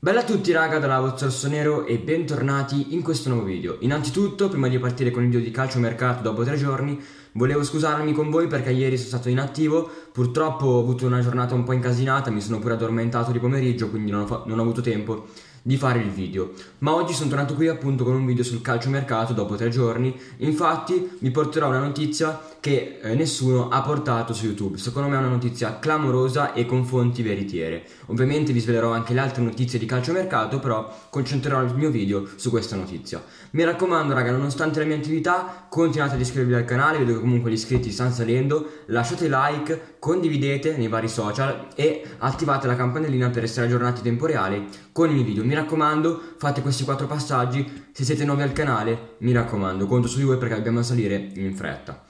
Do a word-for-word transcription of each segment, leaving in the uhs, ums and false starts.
Bella a tutti raga, dalla vostra Rossonero e bentornati in questo nuovo video. Innanzitutto, prima di partire con il video di calciomercato dopo tre giorni, volevo scusarmi con voi perché ieri sono stato inattivo. Purtroppo ho avuto una giornata un po' incasinata, mi sono pure addormentato di pomeriggio, quindi non ho, non ho avuto tempo di fare il video. Ma oggi sono tornato qui appunto con un video sul calciomercato dopo tre giorni. Infatti vi porterò una notizia che eh, nessuno ha portato su YouTube. Secondo me è una notizia clamorosa e con fonti veritiere. Ovviamente vi svelerò anche le altre notizie di calciomercato, però concentrerò il mio video su questa notizia. Mi raccomando raga, nonostante la mia attività, continuate ad iscrivervi al canale, vedo che comunque gli iscritti stanno salendo, lasciate like, condividete nei vari social e attivate la campanellina per essere aggiornati in tempo reale con i miei video. Mi raccomando, fate questi quattro passaggi. Se siete nuovi al canale, mi raccomando, conto su di voi perché dobbiamo salire in fretta.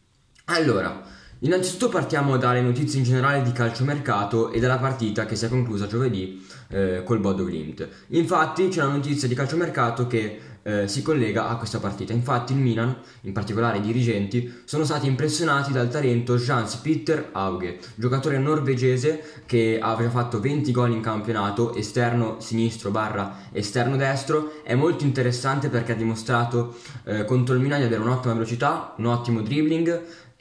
Allora, innanzitutto partiamo dalle notizie in generale di calciomercato e dalla partita che si è conclusa giovedì eh, col Bodo Glimt. Infatti c'è una notizia di calciomercato che eh, si collega a questa partita. Infatti il Milan, in particolare i dirigenti, sono stati impressionati dal talento Jens Petter Hauge, giocatore norvegese che ha già fatto venti gol in campionato, esterno sinistro barra esterno destro. È molto interessante perché ha dimostrato eh, contro il Milan di avere un'ottima velocità, un ottimo dribbling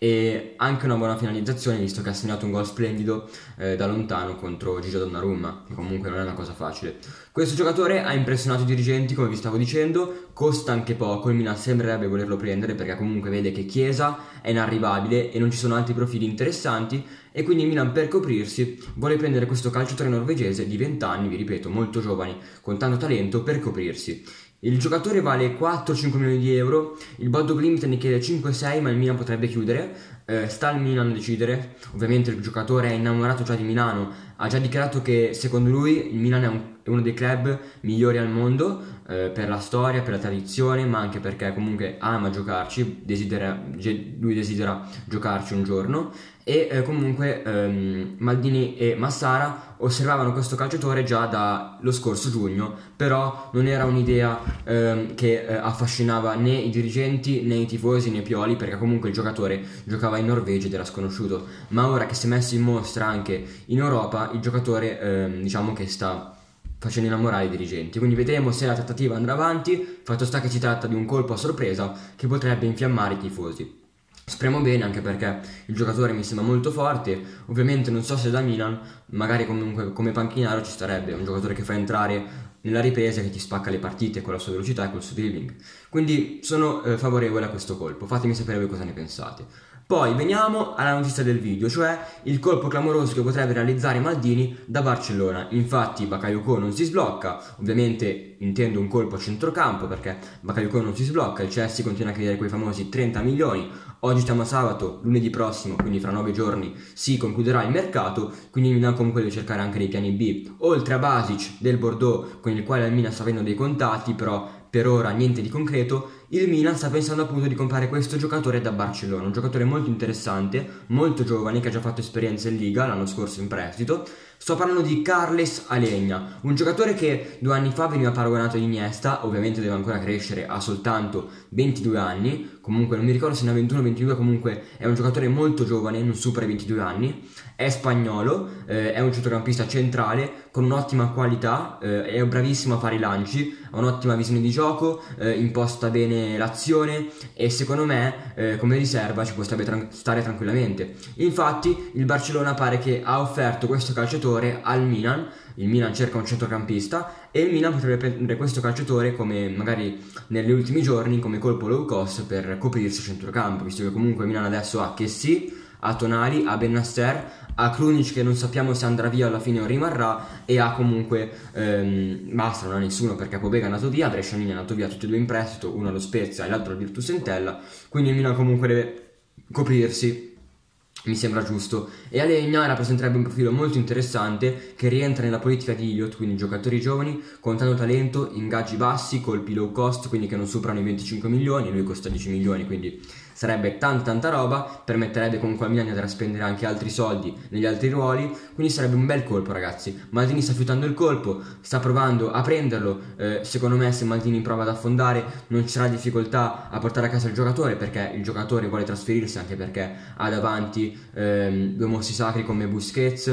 e anche una buona finalizzazione, visto che ha segnato un gol splendido eh, da lontano contro Gigi Donnarumma, che comunque non è una cosa facile. Questo giocatore ha impressionato i dirigenti, come vi stavo dicendo, costa anche poco, il Milan sembrerebbe volerlo prendere perché comunque vede che Chiesa è inarrivabile e non ci sono altri profili interessanti, e quindi il Milan, per coprirsi, vuole prendere questo calciatore norvegese di venti anni, vi ripeto, molto giovane, con tanto talento, per coprirsi. Il giocatore vale quattro cinque milioni di euro, il Bodo Glimt ne chiede cinque sei, ma il Milan potrebbe chiudere, eh, sta al Milan decidere. Ovviamente il giocatore è innamorato già di Milano, ha già dichiarato che secondo lui il Milan è, un, è uno dei club migliori al mondo, eh, per la storia, per la tradizione, ma anche perché comunque ama giocarci, desidera, lui desidera giocarci un giorno. E eh, comunque ehm, Maldini e Massara osservavano questo calciatore già dallo scorso giugno, però non era un'idea ehm, che eh, affascinava né i dirigenti né i tifosi né Pioli, perché comunque il giocatore giocava in Norvegia ed era sconosciuto. Ma ora che si è messo in mostra anche in Europa, il giocatore ehm, diciamo che sta facendo innamorare i dirigenti, quindi vedremo se la trattativa andrà avanti. Fatto sta che si tratta di un colpo a sorpresa che potrebbe infiammare i tifosi. Speriamo bene, anche perché il giocatore mi sembra molto forte. Ovviamente non so se da Milan, magari comunque come panchinaro ci starebbe un giocatore che fa entrare nella ripresa, che ti spacca le partite con la sua velocità e col suo dribbling. Quindi sono eh, favorevole a questo colpo, fatemi sapere voi cosa ne pensate. Poi veniamo alla notizia del video, cioè il colpo clamoroso che potrebbe realizzare Maldini da Barcellona. Infatti Bakayoko non si sblocca, ovviamente intendo un colpo a centrocampo perché Bakayoko non si sblocca, il Chelsea continua a chiedere quei famosi trenta milioni. Oggi stiamo a sabato, lunedì prossimo, quindi fra nove giorni si concluderà il mercato, quindi il Milan comunque deve cercare anche dei piani B. Oltre a Basic del Bordeaux, con il quale il Milan sta avendo dei contatti, però per ora niente di concreto, il Milan sta pensando appunto di comprare questo giocatore da Barcellona, un giocatore molto interessante, molto giovane, che ha già fatto esperienza in Liga l'anno scorso in prestito. Sto parlando di Carles Aleñá, un giocatore che due anni fa veniva paragonato ad Iniesta, ovviamente deve ancora crescere, ha soltanto ventidue anni, comunque non mi ricordo se ne ha ventuno o ventidue, comunque è un giocatore molto giovane, non supera i ventidue anni, è spagnolo, eh, è un centrocampista centrale con un'ottima qualità, eh, è bravissimo a fare i lanci, ha un'ottima visione di gioco, eh, imposta bene l'azione e secondo me eh, come riserva ci può stare, tran- stare tranquillamente. Infatti il Barcellona pare che ha offerto questo calciatore al Milan. Il Milan cerca un centrocampista e il Milan potrebbe prendere questo calciatore come magari negli ultimi giorni come colpo low cost per coprirsi il centrocampo, visto che comunque il Milan adesso ha Kessie, a Tonali, a Bennacer, a Krunic che non sappiamo se andrà via alla fine o rimarrà, e ha comunque ehm, basta, non ha nessuno perché Pobega è andato via, Brescianini è andato via, tutti e due in prestito, uno allo Spezia e l'altro al Virtus Entella, quindi il Milan comunque deve coprirsi, mi sembra giusto. E Aleñá rappresenterebbe un profilo molto interessante che rientra nella politica di Elliott, quindi giocatori giovani con tanto talento, ingaggi bassi, colpi low cost, quindi che non superano i venticinque milioni, lui costa dieci milioni, quindi sarebbe tanta tanta roba, permetterebbe comunque al Milan di andare a spendere anche altri soldi negli altri ruoli, quindi sarebbe un bel colpo ragazzi. Maldini sta fiutando il colpo, sta provando a prenderlo, eh, secondo me se Maldini prova ad affondare non ci sarà difficoltà a portare a casa il giocatore, perché il giocatore vuole trasferirsi, anche perché ha davanti ehm, due mostri sacri come Busquets,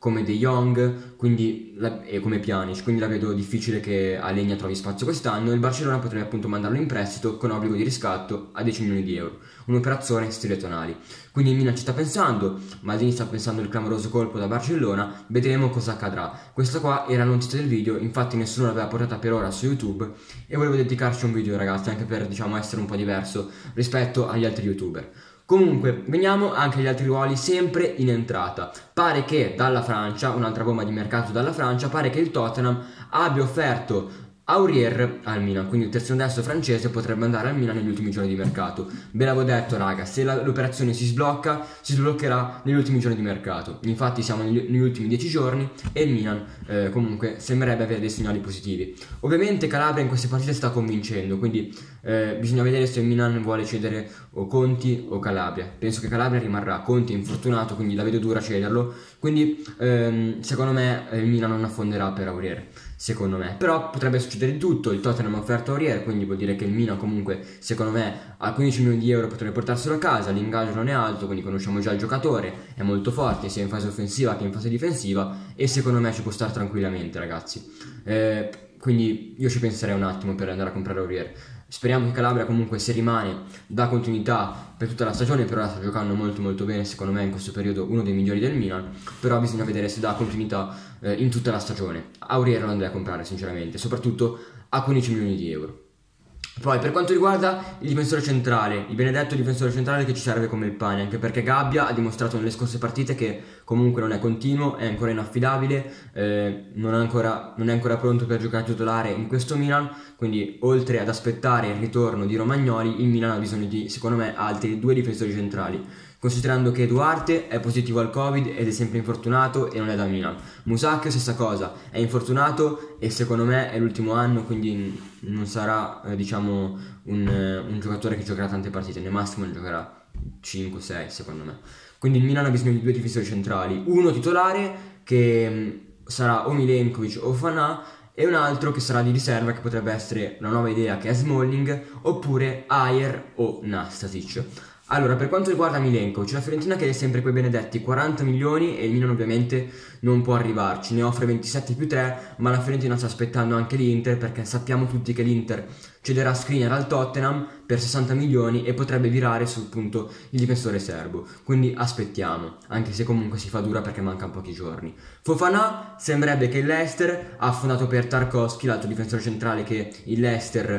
come De Jong, quindi la, e come Pjanic, quindi la vedo difficile che Aleñá trovi spazio quest'anno. Il Barcellona potrebbe appunto mandarlo in prestito con obbligo di riscatto a dieci milioni di euro, un'operazione stile Tonali. Quindi il Milan ci sta pensando, Maldini sta pensando il clamoroso colpo da Barcellona, vedremo cosa accadrà. Questa qua era la notizia del video, infatti nessuno l'aveva portata per ora su YouTube e volevo dedicarci a un video, ragazzi, anche per, diciamo, essere un po' diverso rispetto agli altri youtuber. Comunque, veniamo anche agli altri ruoli sempre in entrata. Pare che dalla Francia, un'altra bomba di mercato dalla Francia, pare che il Tottenham abbia offerto Aurier al Milan, quindi il terzino destro francese potrebbe andare al Milan negli ultimi giorni di mercato. Ve l'avevo detto, raga, se la, l'operazione si sblocca, si sbloccherà negli ultimi giorni di mercato. Infatti siamo negli, negli ultimi dieci giorni e il Milan eh, comunque sembrerebbe avere dei segnali positivi. Ovviamente Calabria in queste partite sta convincendo, quindi eh, bisogna vedere se il Milan vuole cedere o Conti o Calabria. Penso che Calabria rimarrà, Conti è infortunato, quindi la vedo dura cederlo, quindi ehm, secondo me il Milan non affonderà per Aurier. Secondo me, però potrebbe succedere di tutto. Il Tottenham ha offerto Aurier, quindi vuol dire che il Milan comunque, secondo me, a quindici milioni di euro potrebbe portarselo a casa. L'ingaggio non è alto, quindi conosciamo già il giocatore, è molto forte sia in fase offensiva che in fase difensiva e secondo me ci può stare tranquillamente, ragazzi. Eh, quindi io ci penserei un attimo per andare a comprare Aurier. Speriamo che Calabria comunque, se rimane, dà continuità per tutta la stagione. Per ora sta giocando molto molto bene, secondo me in questo periodo uno dei migliori del Milan, però bisogna vedere se dà continuità eh, in tutta la stagione. Aurier lo andrei a comprare sinceramente, soprattutto a quindici milioni di euro. Poi per quanto riguarda il difensore centrale, il benedetto difensore centrale che ci serve come il pane, anche perché Gabbia ha dimostrato nelle scorse partite che comunque non è continuo, è ancora inaffidabile, eh, non, è ancora, non è ancora pronto per giocare titolare in questo Milan, quindi oltre ad aspettare il ritorno di Romagnoli, il Milan ha bisogno di, secondo me, altri due difensori centrali. Considerando che Duarte è positivo al Covid ed è sempre infortunato e non è da Milan. Musacchio stessa cosa, è infortunato e secondo me è l'ultimo anno, quindi non sarà eh, diciamo un, un giocatore che giocherà tante partite, nel massimo ne giocherà cinque sei secondo me. Quindi il Milan ha bisogno di due difensori centrali, uno titolare che mh, sarà o Milenkovic o Fofana e un altro che sarà di riserva, che potrebbe essere la nuova idea che è Smalling, oppure Ajer o Nastasic. Allora, per quanto riguarda Milenkovic, la Fiorentina chiede sempre quei benedetti quaranta milioni e il Milan ovviamente non può arrivarci, ne offre ventisette più tre, ma la Fiorentina sta aspettando anche l'Inter, perché sappiamo tutti che l'Inter cederà Skriniar al Tottenham per sessanta milioni e potrebbe virare su appunto il difensore serbo, quindi aspettiamo, anche se comunque si fa dura perché mancano pochi giorni. Fofana, sembrerebbe che il Leicester ha affondato per Tarkowski, l'altro difensore centrale che il Leicester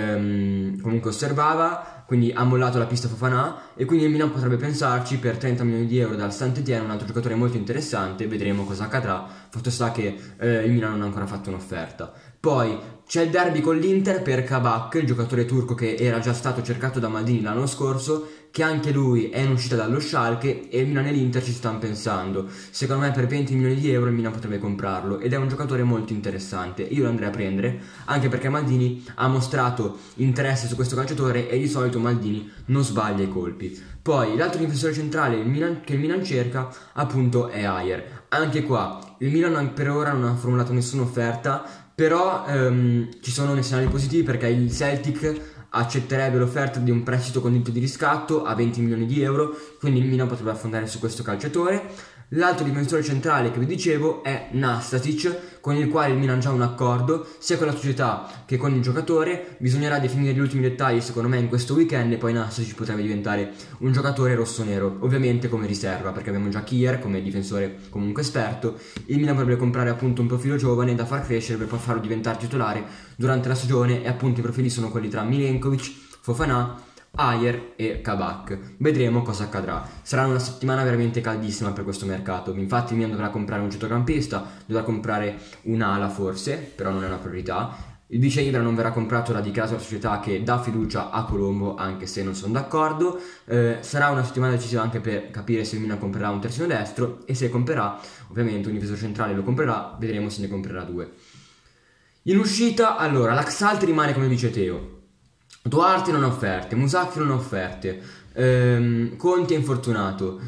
ehm, comunque osservava, quindi ha mollato la pista Fofana e quindi il Milan potrebbe pensarci per trenta milioni di euro dal Saint-Étienne, un altro giocatore molto interessante. Vedremo cosa accadrà, fatto sta che eh, il Milan non ha ancora fatto un'offerta. Poi c'è il derby con l'Inter per Kabak, il giocatore turco che era già stato cercato da Maldini l'anno scorso, che anche lui è in uscita dallo Schalke e il Milan e l'Inter ci stanno pensando. Secondo me per venti milioni di euro il Milan potrebbe comprarlo ed è un giocatore molto interessante, io lo andrei a prendere, anche perché Maldini ha mostrato interesse su questo calciatore e di solito Maldini non sbaglia i colpi. Poi l'altro difensore centrale il Milan, che il Milan cerca appunto è Ajer. Anche qua il Milan per ora non ha formulato nessuna offerta, però ehm, ci sono dei segnali positivi perché il Celtic accetterebbe l'offerta di un prestito con diritto di riscatto a venti milioni di euro, quindi il Milan potrebbe affondare su questo calciatore. L'altro difensore centrale che vi dicevo è Nastasic, con il quale il Milan ha un accordo sia con la società che con il giocatore. Bisognerà definire gli ultimi dettagli secondo me in questo weekend e poi Nastasic potrebbe diventare un giocatore rossonero, ovviamente come riserva, perché abbiamo già Kier come difensore comunque esperto. Il Milan potrebbe comprare appunto un profilo giovane da far crescere per poi farlo diventare titolare durante la stagione e appunto i profili sono quelli tra Milenkovic, Fofana, Ajer e Kabak. Vedremo cosa accadrà. Sarà una settimana veramente caldissima per questo mercato. Infatti il Milan dovrà comprare un centrocampista, dovrà comprare un'ala forse, però non è una priorità. Il vice Ibra non verrà comprato, l'ha dichiarato la società che dà fiducia a Colombo, anche se non sono d'accordo. Eh, sarà una settimana decisiva anche per capire se il Milan comprerà un terzino destro e se comprerà, ovviamente un difensore centrale lo comprerà, vedremo se ne comprerà due. In uscita, allora, l'Axalt rimane come dice Teo. Duarte non ha offerte, Musacchio non ha offerte, ehm, Conti è infortunato,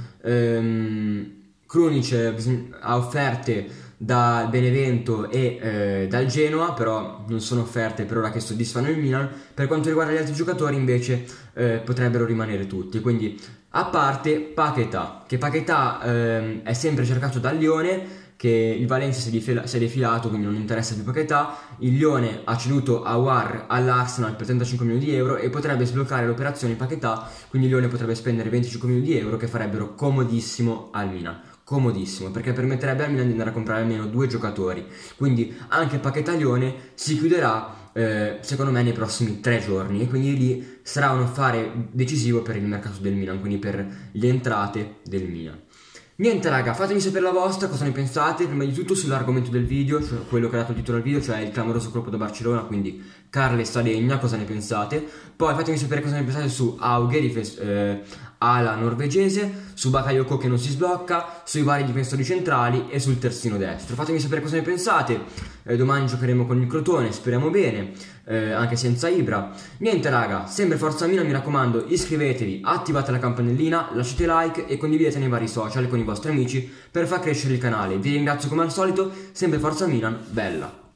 ehm, Krunic ha offerte dal Benevento e eh, dal Genoa, però non sono offerte per ora che soddisfano il Milan. Per quanto riguarda gli altri giocatori invece eh, potrebbero rimanere tutti, quindi a parte Paquetá, che Paquetá ehm, è sempre cercato dal Lione. che il Valencia si è, difila- si è defilato, quindi non interessa più Paquetá. Il Lione ha ceduto Aouar all'Arsenal per trentacinque milioni di euro e potrebbe sbloccare l'operazione Paquetá, quindi il Lione potrebbe spendere venticinque milioni di euro che farebbero comodissimo al Milan. Comodissimo, perché permetterebbe al Milan di andare a comprare almeno due giocatori. Quindi anche Paquetá Lione si chiuderà eh, secondo me nei prossimi tre giorni, e quindi lì sarà un affare decisivo per il mercato del Milan, quindi per le entrate del Milan. Niente raga, fatemi sapere la vostra, cosa ne pensate, prima di tutto sull'argomento del video, cioè quello che ha dato il titolo al video, cioè il clamoroso colpo da Barcellona, quindi Carles Adegna, cosa ne pensate. Poi fatemi sapere cosa ne pensate su Auge, difes- eh, ala norvegese, su Bakayoko che non si sblocca, sui vari difensori centrali e sul terzino destro. Fatemi sapere cosa ne pensate. eh, Domani giocheremo con il Crotone, speriamo bene, eh, anche senza Ibra. Niente raga, sempre Forza Milan, mi raccomando, iscrivetevi, attivate la campanellina, lasciate like e condividete nei vari social con i vostri amici per far crescere il canale. Vi ringrazio come al solito, sempre Forza Milan, bella!